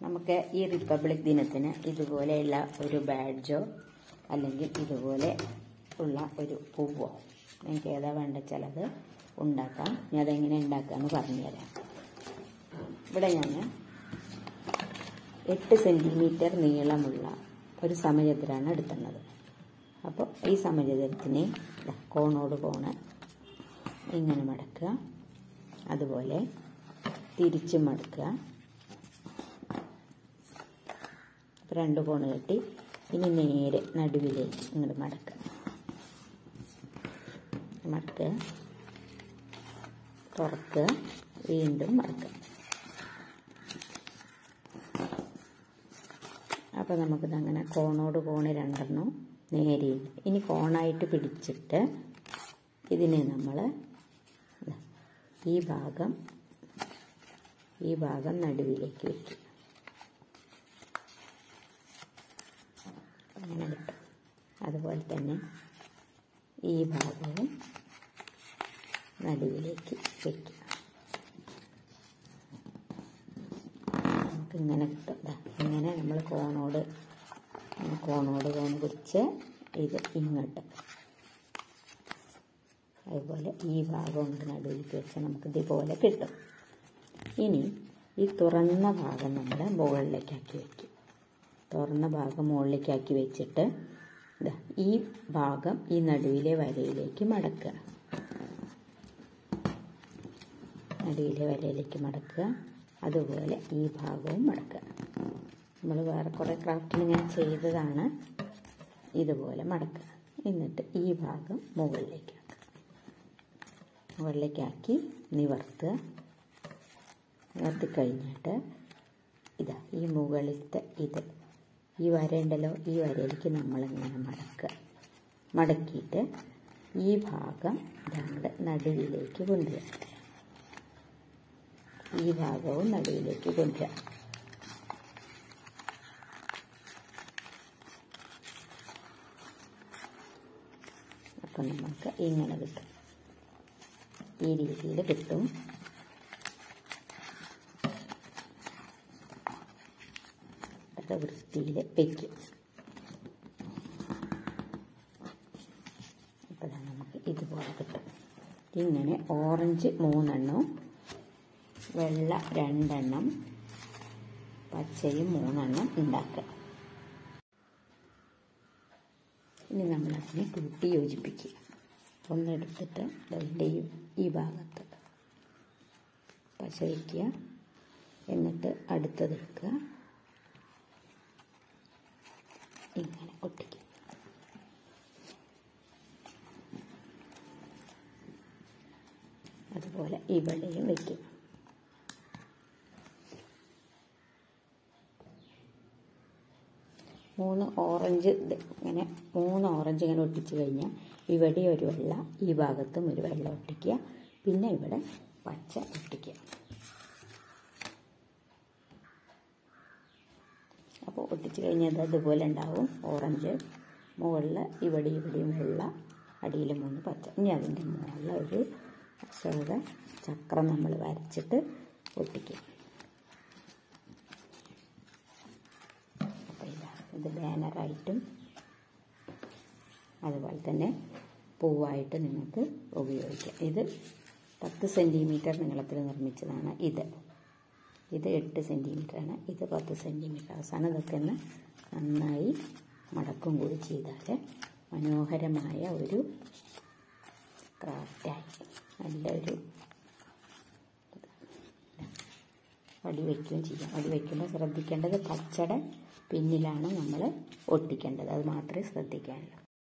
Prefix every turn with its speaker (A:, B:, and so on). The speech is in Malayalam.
A: നമുക്ക് ഈ റിപ്പബ്ലിക് ദിനത്തിന് ഇതുപോലെയുള്ള ഒരു ബാഡ്ജോ അല്ലെങ്കിൽ ഇതുപോലെ ഉള്ള ഒരു പൂവോ നിങ്ങൾക്ക് ഏതാ വേണ്ട വെച്ചാൽ അത് ഉണ്ടാക്കാം. ഞാൻ അതെങ്ങനെ ഉണ്ടാക്കാമെന്ന് പറഞ്ഞുതരാം. ഇവിടെ ഞാൻ 8 സെൻറ്റിമീറ്റർ നീളമുള്ള ഒരു സമചതുരാണ് എടുക്കുന്നത്. അപ്പോൾ ഈ സമചതുരത്തിനെ കോണോട് കോണ് ഇങ്ങനെ മടക്കുക, അതുപോലെ തിരിച്ചും മടക്കുക. 2 കോണ് കെട്ടി ഇനി നേരെ നടുവിലേക്ക് ഇങ്ങോട്ട് മടക്കുക, തുറക്കുക, വീണ്ടും മടക്കുക. അപ്പോൾ നമുക്കിതങ്ങനെ കോണോട് കോണ് 2 നേരെയുണ്ട്. ഇനി കോണായിട്ട് പിടിച്ചിട്ട് ഇതിനെ നമ്മൾ ഈ ഭാഗം നടുവിലേക്ക് വയ്ക്കും. അങ്ങനെ കിട്ടും. അതുപോലെ തന്നെ ഈ ഭാഗവും നടുവിലേക്ക് വയ്ക്കുക. നമുക്കിങ്ങനെ കിട്ടും. ഇങ്ങനെ നമ്മൾ കോണോട് കോണ് പിടിച്ച് ഇത് ഇങ്ങോട്ട് അതുപോലെ ഈ ഭാഗം കൊണ്ട് നടുവിലേക്ക് വെച്ചാൽ നമുക്ക് ഇതുപോലെ കിട്ടും. ഇനി ഈ തുറന്ന ഭാഗം നമ്മൾ മുകളിലേക്കാക്കി വയ്ക്കും. തുറന്ന ഭാഗം മുകളിലേക്കാക്കി വെച്ചിട്ട് ഈ ഭാഗം ഈ നടുവിലെ വരയിലേക്ക് മടക്കുക. അതുപോലെ ഈ ഭാഗവും മടക്കുക. നമ്മൾ വേറെ കുറേ ക്രാഫ്റ്റിൽ ഇങ്ങനെ ചെയ്തതാണ്. ഇതുപോലെ മടക്കുക. എന്നിട്ട് ഈ ഭാഗം മുകളിലേക്കാക്കി നിവർത്തി കഴിഞ്ഞിട്ട് ഈ മുകളിലത്തെ ഈ വരയുണ്ടല്ലോ, ഈ വരയിലേക്ക് നമ്മളിങ്ങനെ മടക്കിയിട്ട് ഈ ഭാഗം നടുവിലേക്ക് കൊണ്ടുവരിക. ഈ ഭാഗവും നടുവിലേക്ക് കൊണ്ടുവരിക. അപ്പം നമുക്ക് ഇങ്ങനെ കിട്ടും. ഈ രീതിയിൽ കിട്ടും. വൃത്തിയിൽ വയ്ക്കും. അപ്പോൾ നമുക്ക് ഇതുപോലെ കിട്ടും. ഇങ്ങനെ ഓറഞ്ച് 3 വെള്ള 2 പച്ചയും 3 ഉണ്ടാക്കുക. ഇനി നമ്മളതിനെ കൂട്ടി യോജിപ്പിക്കുക. ഒന്നെടുത്തിട്ട് അതിൻ്റെ ഈ ഭാഗത്ത് പച്ച വയ്ക്കുക, എന്നിട്ട് അടുത്തതെടുക്കുക, ഇങ്ങനെ ഒട്ടിക്കുക. അതുപോലെ ഇവിടെയും വയ്ക്കും. മൂന്ന് ഓറഞ്ച് ഇങ്ങനെ ഒട്ടിച്ച് കഴിഞ്ഞാൽ ഇവിടെ ഒരു വെള്ള, ഈ ഭാഗത്തും ഒരു വെള്ള ഒട്ടിക്കുക, പിന്നെ ഇവിടെ പച്ച ഒട്ടിക്കുക. അപ്പോൾ ഒട്ടിച്ച് കഴിഞ്ഞാൽ അതുപോലെ ഉണ്ടാവും. ഓറഞ്ച് മുകളിൽ ഇവിടെയും വെള്ള, അടിയിൽ 3 പച്ച. ഇനി അതിൻ്റെ മുകളിൽ ഒരു ചക്രം നമ്മൾ വരച്ചിട്ട് ഒട്ടിക്കുക. അപ്പോൾ ഇത് ബാനറായിട്ടും അതുപോലെ തന്നെ പൂവായിട്ട് നിങ്ങൾക്ക് ഉപയോഗിക്കാം. ഇത് 10 സെൻറ്റിമീറ്റർ നീളത്തിൽ നിർമ്മിച്ചതാണ്. ഇത് 8 സെൻറ്റിമീറ്ററാണ്. ഇത് 10 സെൻറ്റിമീറ്റർ. അവസാനം ഇതൊക്കെ ഒന്ന് നന്നായി മടക്കും കൂടി ചെയ്താൽ മനോഹരമായ ഒരു ക്രാഫ്റ്റായി. നല്ലൊരു വടി വയ്ക്കുകയും ചെയ്യാം. വടി വയ്ക്കുമ്പോൾ ശ്രദ്ധിക്കേണ്ടത് പച്ചയുടെ പിന്നിലാണ് നമ്മൾ ഒട്ടിക്കേണ്ടത്. അത് മാത്രമേ ശ്രദ്ധിക്കാനുള്ളൂ.